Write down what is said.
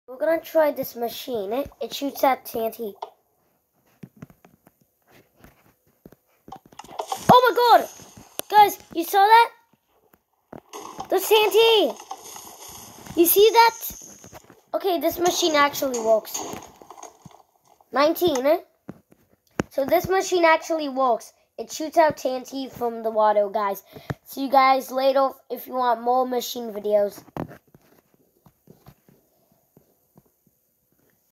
We're gonna try this machine. It shoots at TNT. Oh my god! Guys, you saw that? There's TNT! You see that? Okay, this machine actually works. 19, So this machine actually works. It shoots out TNT from the water, guys. See you guys later if you want more machine videos.